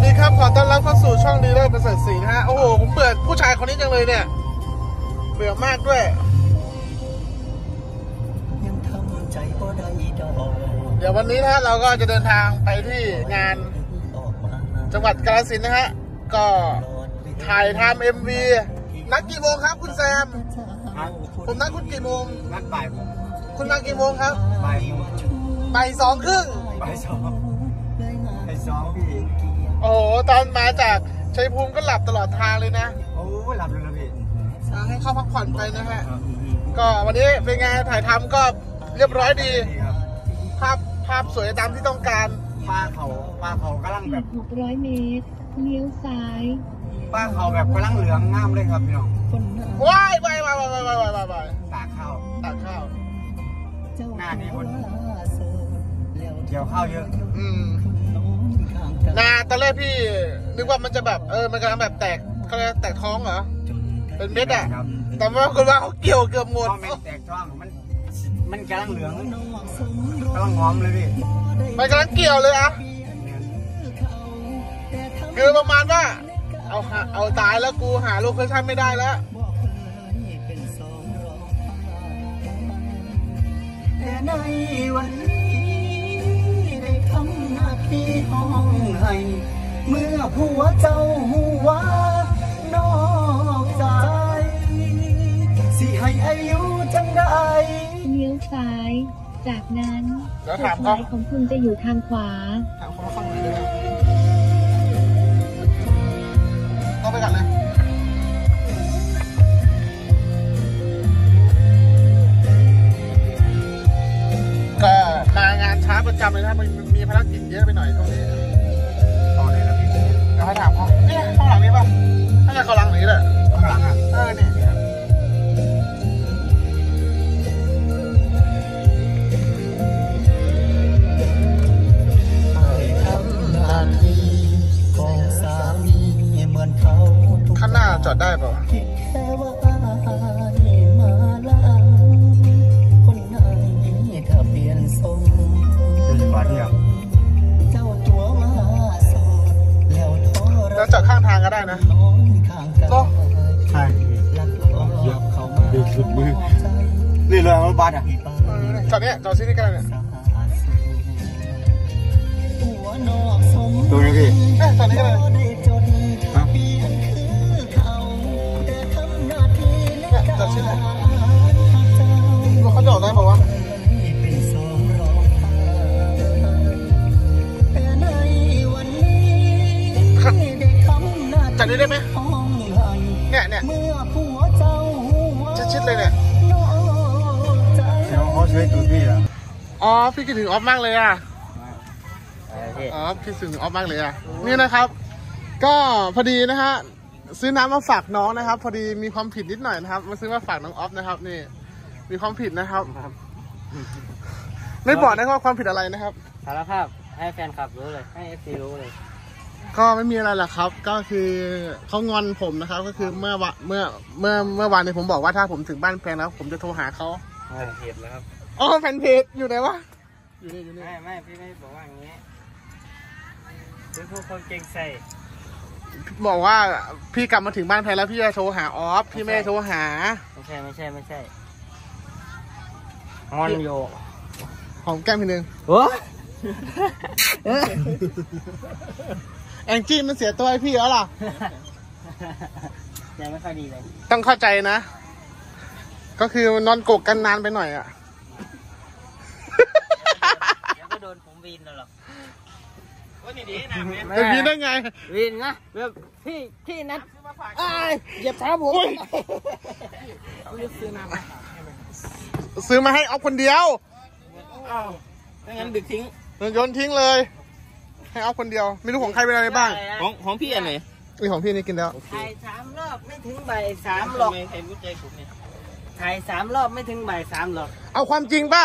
ดีครับขอต้อนรับเข้าสู่ช่องดีเลิศประเสริฐศรีนะฮะโอ้โหผมเบื่อผู้ชายคนนี้จังเลยเนี่ยเบื่อมากด้วยเดี๋ยววันนี้นะฮะเราก็จะเดินทางไปที่งานจังหวัดกาฬสินธุ์นะฮะก็ถ่ายทำMVนัดกี่โมงครับคุณแซมผมนัดคุณกี่โมงนัดบ่ายโมงคุณมากี่โมงครับบ่าย2:30บ่าย2พี่โอ้โหตอนมาจากชัยภูมิก็หลับตลอดทางเลยนะโอ้หลับเลยนะพี่ให้เข้าพักผ่อนไปนะฮะก็วันนี้เป็นงานถ่ายทำก็เรียบร้อยดีภาพสวยตามที่ต้องการป้าเขากำลังแบบ 600 เมตรเลี้ยวซ้ายป้าเขาแบบกำลังเหลืองงามเลยครับพี่น้องว้ายตากข้าวหน้านี้คนเกี่ยวข้าวเยอะนาตอนแรกพี่นึกว่ามันจะแบบมันกำลังแบบแตกเขาเรียกแตกท้องเหรอเป็นเม็ดอ่ะแต่ว่าคนว่าเขาเกี่ยวเกือบหมดแตกท้องมันกำลังเหลืองกำลังหอมเลยพี่มันกำลังเกี่ยวเลยอะคือประมาณว่าเอาตายแล้วกูหาโลเคชั่นไม่ได้แล้วแต่ในวันนี้ได้ทำหน้าที่ห้องให้เมื่อผัวเจ้าหัวนอกใจสิให้อายุจังได้เลี้ยวซ้ายจากนั้นจุดหมายของคุณจะอยู่ทางขวาถามคนละฝั่งเลยต้องไปกันเลยก็มางานช้าประจำเลยนะมันมีภารกิจเยอะไปหน่อยตรงนี้ตอนไหนนะพี่เดี๋ยวให้ถามเขาเนี่ยข้างหลังนี้ป่ะน่าจะข้างหลังนี้แหละข้างหลังอ่ะนี่ข้างหน้าจอดได้ป่ะแล้วจอดข้างทางก็ได้นะโอ้ใช่เยอะเขาดีสุดมือนี่เลยรถบัสอ่ะจอดเนี้ยจอดซีนี่ก็ได้เนี่ยตรงนี้พี่จอดนี้ก็ได้จอดซีนี่เขาจอดได้ป่าวะจัดนี้ได้ไหมเนี่ยชิดเลยเนี่ยเดี๋ยวเขาช่วยดูพี่อ่ะอ๋อพี่คิดถึงออฟมากเลยอ่ะอ๋อพี่คิดถึงออฟมากเลยอ่ะนี่นะครับก็พอดีนะฮะซื้อน้ำมาฝากน้องนะครับพอดีมีความผิดนิดหน่อยนะครับมาซื้อมาฝากน้องออฟนะครับนี่มีความผิดนะครับไม่บอกนะว่าความผิดอะไรนะครับสารภาพให้แฟนคลับรู้เลยให้FCรู้เลยก็ไม่มีอะไรหรอกครับก็คือเขางอนผมนะครับก็คือเมื่อวานนี้ผมบอกว่าถ้าผมถึงบ้านแฟนแล้วผมจะโทรหาเขาแฟนเพจแล้วครับอ๋อแฟนเพจอยู่ไหนวะอยู่นี่ไม่พี่ไม่บอกว่าอย่างนี้คือพวกคนเก่งใส่บอกว่าพี่กลับมาถึงบ้านแฟนแล้วพี่จะโทรหาออฟพี่ไม่โทรหาไม่ใช่งอนอยู่หอมแก้มทีนึงโอ้แองจี้มันเสียตัวให้พี่แล้วล่ะยังไม่ค่อยดีเลยต้องเข้าใจนะก็คือนอนกกกันนานไปหน่อยอ่ะเดี๋ยวก็โดนผมวีนแล้วหรอกว่าดีๆนะจะวีนได้ไงวีนนะแบบพี่นัดเหยียบเท้าผมซื้อมาให้เอาคนเดียวถ้างั้นดึกทิ้งโยนทิ้งเลยให้เอาคนเดียวไม่รู้ของใครเป็นอะไรบ้างของพี่อันไหนของพี่นี่กินแล้วถ่าย3 รอบไม่ถึงบ่าย 3หรอกใครรู้ใจผมเนี่ยถ่าย3 รอบไม่ถึงบ่าย 3หรอกเอาความจริงป่ะ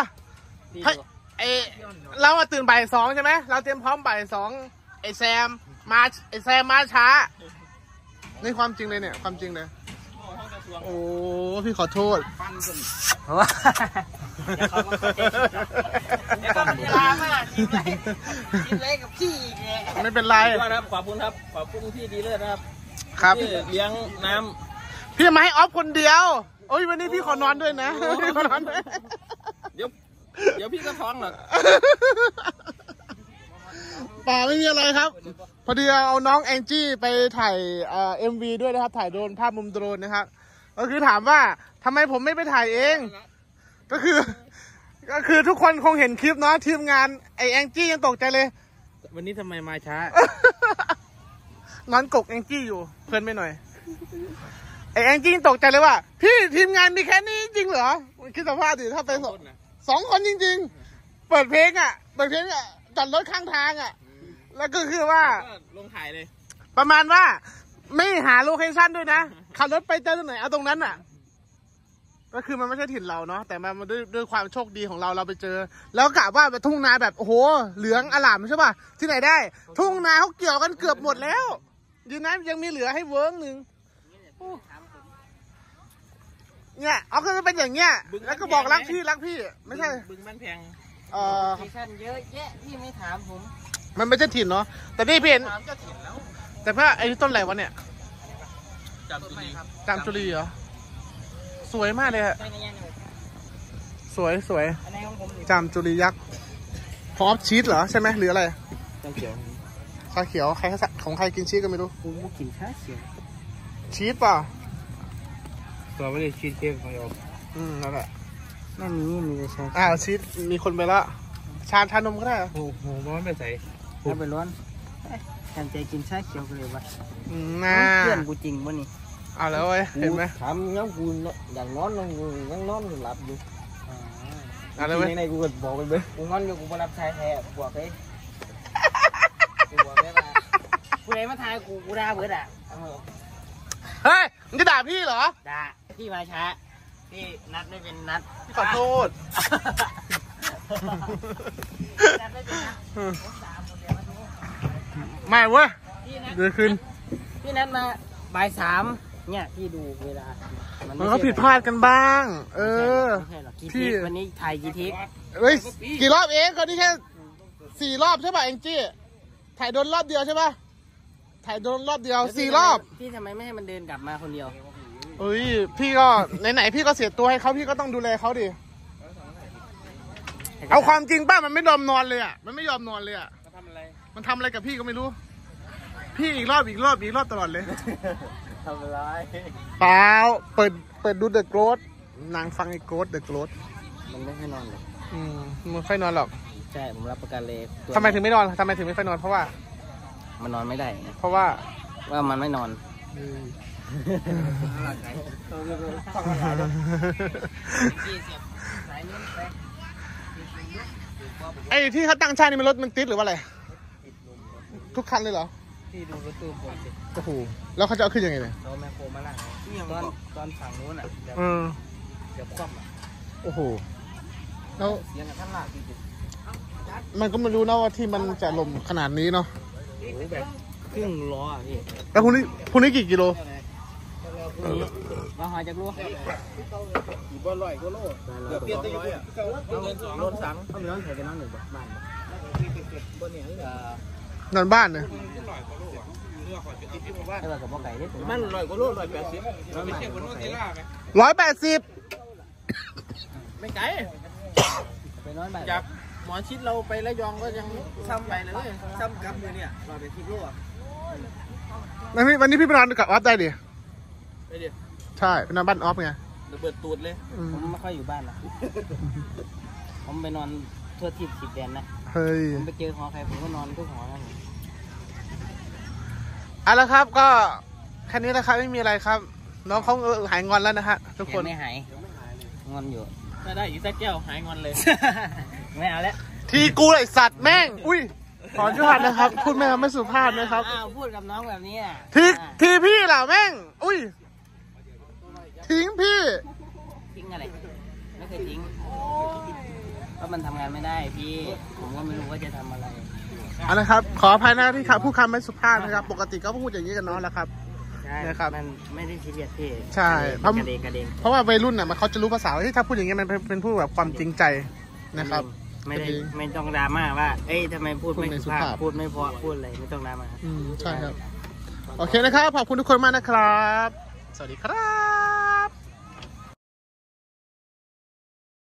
เรามาตื่นบ่าย 2ใช่ไหมเราเตรียมพร้อมบ่าย 2ไอแซมมาช้านี่ความจริงเลยเนี่ยความจริงเลยโอ้พี่ขอโทษเดี๋ยวเขาก็เข้าใจเดี๋ยวก็มีดราม่ากินอะไรกับพี่อีกไงไม่เป็นไรครับขอบคุณครับขอบคุณพี่ดีเลิศนะครับครับที่เลี้ยงน้พี่มาให้ออฟคนเดียวโอ้ยวันนี้พี่ขอนอนด้วยนะพี่ขอนอนด้วยำเดี๋ยวพี่ก็ท้องหรอกป่าไม่มีอะไรครับ พอดีเอาน้องแองจี้ไปถ่ายMVด้วยนะครับถ่ายโดรนภาพมุมโดรนนะครับก็คือถามว่าทำไมผมไม่ไปถ่ายเองก็คือทุกคนคงเห็นคลิปเนาะทีมงานไอแองจี้ยังตกใจเลยวันนี้ทำไมมาช้านอนกกแองจี้อยู่เพลินไปหน่อยไอแองจี้ตกใจเลยว่าพี่ทีมงานมีแค่นี้จริงเหรอคิดสภาพดิถ้าไปสองคนจริงๆเปิดเพลงอ่ะจอดรถข้างทางอ่ะแล้วก็คือว่าก็ลงถ่ายเลยประมาณว่าไม่หาโลเคชั่นด้วยนะขับรถไปเจอตรงไหนเอาตรงนั้นอ่ะก็คือมันไม่ใช่ถิ่นเราเนาะแต่มันด้วยความโชคดีของเราไปเจอ แล้วกะว่าไปทุ่งนาแบบโอ้โหเหลืองอลามใช่ป่ะที่ไหนได้ ทุ่งนาเขาเกี่ยวกันเกือบหมดแล้วดีนะยังมีเหลือให้เวิร์กหนึ่งเนี่ยเอาก็จะเป็นอย่างเงี้ยแล้วก็บอกรักพี่ไม่ใช่บึงบ้านแพงซีซั่นเยอะแยะพี่ไม่ถามผมมันไม่ใช่ถิ่นเนาะแต่นี่พี่เห็นถามเจ้าถิ่นแล้วแต่ว่าไอ้ต้นอะไรวะเนี่ยจำจุลีจามจุลีเหรอสวยมากเลยฮะใช่ไหมเนี่ยหนูสวยอันไหนของผมหรือจามจุลียักษ์พร้อมชีสเหรอใช่ไหมหรืออะไรเจ้าเขียวชาเขียวใครของใครกินชีสก็ไม่รู้กูกินชาเขียวชีสเปล่าตัวไม่ได้ชีสเค้กของเรานั่นแหละไม่มีแต่ชาอ้าวชีสมีคนไปละชานมก็ได้เหรอโอ้โหมันไม่ใส่ถ้าไปร้อนแทนใจกินชาเขียวกันเลยวะน่าเพื่อนกูจริงวะนี่เอาแล้วเว้ยเห็นไหมถามย้ำกูอย่างนอนยังนอนหลับอยู่เอาแล้วเว้ยในกูก็บอกไปเลยกูงอนอยู่กูมารับชายแท้บวกเลยกูบอกเลยว่ากูเลยมาทายกูด่าเบิดอ่ะเฮ้ยมึงจะด่าพี่เหรอด่าพี่มาช้าพี่นัดไม่เป็นนัดพี่ขอโทษนัดไม่เป็นนัดผมด่าหมดเลยมาดูไม่เว้ยพี่นัดเดี๋ยวคืนพี่นัดมาบ่าย3เนี่ยพี่ดูเวลามันก็ผิดพลาดกันบ้าง เออไม่ใช่หรอกกี่พี่ทิปวันนี้ถ่ายกี่ทิปเฮ้ยกี่รอบเองก็นี่แค่4 รอบใช่ป่ะแองจี้ถ่ายโดนรอบเดียวใช่ป่ะถ่ายโดนรอบเดียว4 รอบพี่ทำไมไม่ให้มันเดินกลับมาคนเดียวเฮ้ยพี่ก็ไหนๆพี่ก็เสียตัวให้เขาพี่ก็ต้องดูแลเขาดิเอาความจริงป้ามันไม่ยอมนอนเลยอ่ะมันไม่ยอมนอนเลยอ่ะทำอะไรมันทำอะไรกับพี่ก็ไม่รู้ พี่อีกรอบตลอดเลยทำอะไรเปล่าเปิดดูเดอะโกรธนางฟังไอ้โกรธเดอะโกรธมันไม่ให้นอนเลยมันค่อยนอนหรอกใช่ผมรับประกันเลยทำไมถึงไม่นอนทำไมถึงไม่ค่อยนอนเพราะว่ามันนอนไม่ได้เพราะว่าว่ามันไม่นอนไอ้ที่เขาตั้งชาตินี่มันรถมันติดหรือว่าอะไรทุกคันเลยเหรอพี่ดูรถตู้ผมสิโอ้โหแล้วเขาจะเอาขึ้นยังไงเนี่ยเราแมคโครมาล่างตอนฝั่งนู้นอ่ะเดี๋ยว เดี๋ยวคว่ำอ่ะโอ้โหแล้วเสียงกับท่านลากพี่ดิมันก็ไม่รู้นะว่าที่มันจะลมขนาดนี้เนาะโอ้โหแบบครึ่งล้ออ่ะพี่แล้วพรุ่งนี้กี่กิโลมาหาจากรั้วกี่บอลลอยก็โลเกือบเปลี่ยนตัวอยู่โลสังเขาไม่ร้อนใส่กันน้องหนึ่งบ้านบนเนี่ยนอนบ้านเนี่ยให้ว่ากับพ่อไก่ได้ผมมันลอยก็โล180ไม่ใช่บนโนเทล่าไหม 180 ไม่ไกลไปนอนบ้านจากหมอชิดเราไประยองก็ยังซ้ำไปเลยซ้ำกับเนี่ยเราไปที่โลกวันนี้พี่ไปนอนกับออฟได้ดิไปดิใช่ไปนอนบ้านออฟไงระเบิดตูดเลยผมไม่ค่อยอยู่บ้านนะผมไปนอนทั่วทิพย์10 แดนนะเฮ้ยผมไปเจอหอใครผมก็นอนทุกหอนะเอาละครับก็แค่นี้นะครับไม่มีอะไรครับ น้องเขาหายงอนแล้วนะฮะทุกคนไม่หายงอนอยู่ถ้าได้อีกสักแก้วหายงอนเลยไม่เอาแล้วทีกูไอสัตว์แม่งอุ้ยขอโทษนะครับพูดไม่สุภาพนะครับอ้าวพูดกับน้องแบบนี้อ่ะทีพี่เหล่าแม่งอุ้ยทิ้งพี่ทิ้งอะไรไม่เคยทิ้งเพราะมันทำงานไม่ได้พี่ผมก็ไม่รู้ว่าจะทำอะไรเอาละครับขออภัยนะที่พูดคำไม่สุภาพนะครับปกติก็พูดอย่างนี้กันน้องแหละครับใช่นะครับมันไม่ได้ซีเรียสพี่ใช่กระเดงเพราะว่าวัยรุ่นน่ะมันเขาจะรู้ภาษาที่ถ้าพูดอย่างเงี้ยมันเป็นพูดแบบความจริงใจนะครับไม่ต้องดราม่าว่าเอ้ยทำไมพูดไม่พูดไม่สุสุภาภาพพพูดไม่เพราะพูดอะไรไม่ต้องดราม่าใช่ครับ โอเคนะครับ ขอบคุณทุกคนมากนะครับ สวัสดีครับ